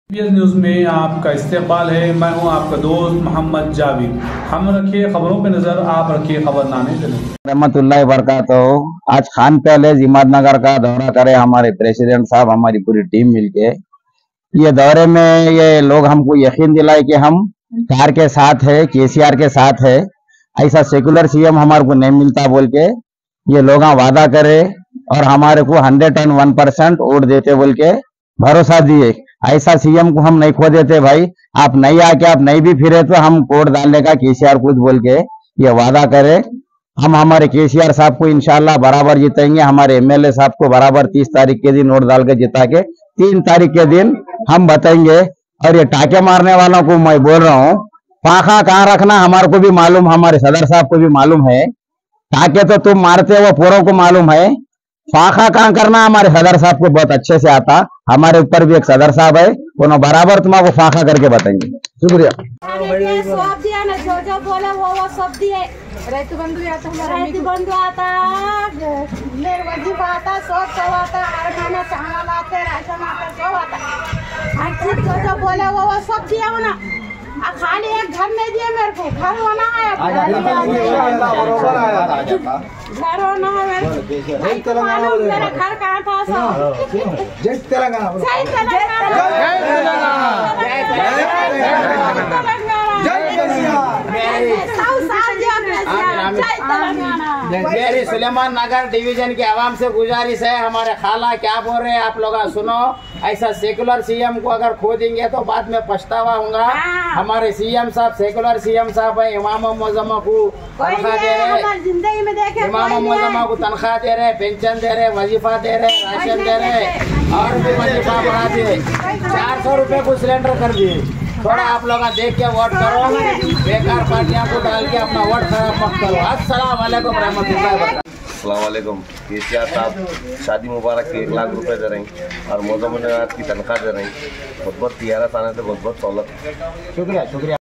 PS news में आपका इस्तेमाल है। मैं हूं आपका दोस्त मोहम्मद जावेद। हम रखिए खबरों पे नजर, आप रखिए खबरनामे पे नजर। रहमतुल्लाहि बरकातहू। आज खान पैलेस हिम्मतनगर का दौरा करे हमारे प्रेसिडेंट साहब, हमारी पूरी टीम मिलके। ये दौरे में ये लोग हमको यकीन दिलाए कि हम कार के साथ है, केसीआर के साथ है। ऐसा सेकुलर सीएम हमारे को नहीं मिलता बोल के ये लोग वादा करे और हमारे को 101% वोट देते बोल के भरोसा दिए। ऐसा सीएम को हम नहीं खो देते भाई। आप नहीं आके आप नहीं भी फिरे तो हम वोट डालने का केसीआर खुद बोल के ये वादा करे। हम हमारे केसीआर साहब को इंशाल्लाह बराबर जीतेंगे। हमारे एमएलए साहब को बराबर 30 तारीख के दिन वोट डाल के जिता के 3 तारीख के दिन हम बताएंगे। और ये टाके मारने वालों को मैं बोल रहा हूँ, पाखा कहाँ रखना हमारे को भी मालूम, हमारे सदर साहब को भी मालूम है। टाके तो तुम मारते हो पूरों को मालूम है, फाखा कहाँ करना हमारे सदर साहब को बहुत अच्छे से आता। हमारे ऊपर भी एक सदर साहब है, उन्होंने बराबर तुम्हारा फाखा करके बताएंगे। शुक्रिया। सब दिया ना, जो बोले वो सब दिए। रैतु बंधु आता, वजीफा आता, सब आता, खाना चावल आते, राशन आता, सब आता। हर चीज जो बोले वो सब दिया हो ना। खाली एक घर नहीं दिया मेरे को, घर होना है, घर होना है मेरे को। मालूम मेरा घर कहाँ था सब। जय तेलंगाना, जय मेरी सुलेमान नगर डिवीजन के आवाम से गुजारिश है, हमारे खाला क्या बोल रहे हैं आप लोग सुनो। ऐसा सेकुलर सीएम को अगर खो देंगे तो बाद में पछतावा होगा। हमारे सीएम साहब सेकुलर सीएम साहब है, इमाम मुअज्जमा को तनख्वाह दे रहे, इमाम मुअज्जमा को तनख्वाह दे रहे, पेंशन दे रहे, वजीफा दे रहे, राशन दे रहे और भी वजीफा बढ़ा दिए। 400 रुपए को सिलेंडर कर दिए। थोड़ा आप लोग देख के वोट करो, बेकार पार्टियां को डाल के अपना वोट खराब मत करो। अस्सलाम वालेकुम रहमतुल्लाह। अस्सलाम वालेकुम। केसीआर साहब शादी मुबारक के 1 लाख रुपए दे रहे हैं और मौजूद की तनख्वाह दे रहे हैं। बहुत बहुत TRS आने से बहुत बहुत सहूलत। शुक्रिया शुक्रिया।